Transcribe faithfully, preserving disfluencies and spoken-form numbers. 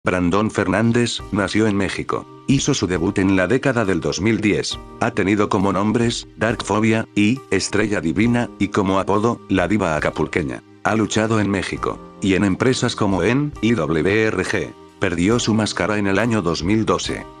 Brandon Fernández, nació en México. Hizo su debut en la década del dos mil diez. Ha tenido como nombres, Dark Phobia, y, Estrella Divina, y como apodo, la Diva Acapulqueña. Ha luchado en México. Y en empresas como en, I W R G. Perdió su máscara en el año dos mil doce.